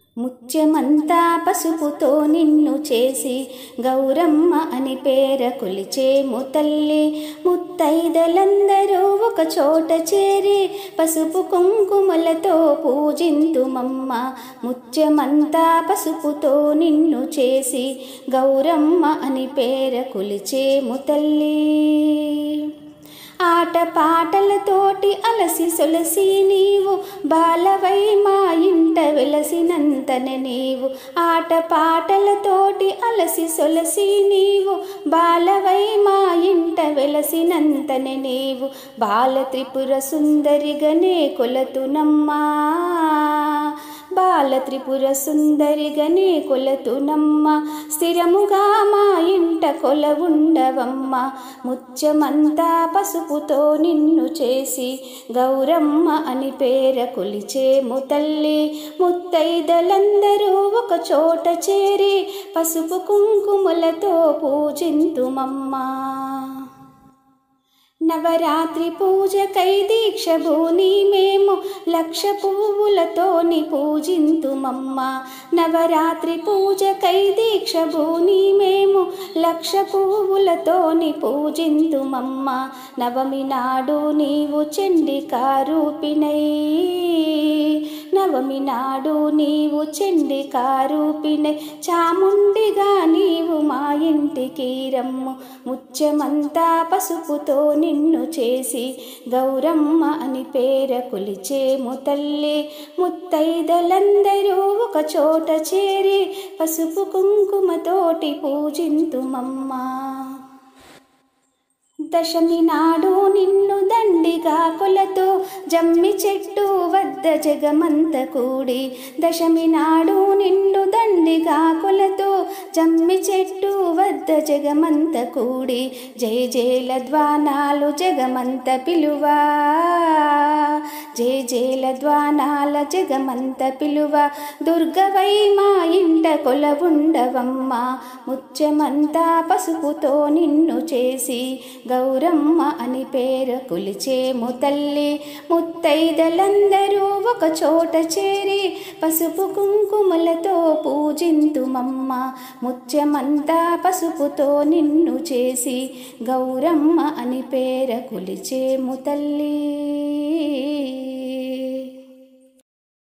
ముత్యమంతా పసుపుతో నిన్ను చేసి గౌరమ్మ అని పేర కొలిచేము తల్లి. ముత్తైదలందరూ ఒక చోట చేరి పసుపు కుంకుమలతో పూజింతుమమ్మ. ముత్యమంతా పసుపుతో నిన్ను చేసి గౌరమ్మ అని పేర కొలిచేము తల్లి. ఆట పాటలతోటి అలసి సొలసి నీవు బాలవై మా ఇంట వెలసినంతనే నీవు. ఆట పాటలతోటి అలసి సొలసి నీవు బాలవై మా ఇంట వెలసినంతనే నీవు. బాల త్రిపుర సుందరిగనే కొలతునమ్మా, బాల త్రిపుర సుందరిగనే కొలతునమ్మ. స్థిరముగా మా ఇంట కొలవుండవమ్మ. ముత్యమంతా పసుపుతో నిన్ను చేసి గౌరమ్మ అని పేర కొలిచేము తల్లి. ముత్తైదలందరూ ఒక చోట చేరి పసుపు కుంకుమలతో పూజింతుమమ్మ. నవరాత్రి పూజకై దీక్ష భూని మేము లక్ష పువ్వులతోని పూజింతుమమ్మ. నవరాత్రి పూజకై దీక్ష భూని మేము లక్ష పువ్వులతోని పూజింతుమమ్మ. నవమి నాడు నీవు చండికారూపిణై, నవమి నాడు నీవు చండికారూపిణై చాముండిగా నీవు మా ఇంటికి రమ్ము. ముత్యమంతా పసుపుతో నిన్ను చేసి గౌరమ్మ అని పేర కొలిచేము తల్లి. ముత్తైదలందరూ ఒక చోట చేరి పసుపు కుంకుమతోటి పూజింతుమమ్మ. దశమి నాడు నిన్ను దండిగా కొలతో జమ్మి చెట్టు వద్ద జగమంత కూడి. దశమి నాడు నిన్ను దండిగా కొలతో జమ్మి చెట్టు వద్ద జగమంత కూడి. జయ జయల ద్వానాలు జగమంత పిలువా, జయ జయల ద్వానాల జగమంత పిలువ. దుర్గవై మా ఇంట కొలవుండవమ్మ. ముత్యమంతా పసుపుతో నిన్ను చేసి గౌరమ్మ అని పేర కొలిచేము తల్లి. ముత్తైదలందరూ ఒక చోట చేరి పసుపు కుంకుమలతో పూజింతుమమ్మ. ముత్యమంతా పసుపుతో నిన్ను చేసి గౌరమ్మ అని పేర కొలిచేము తల్లి.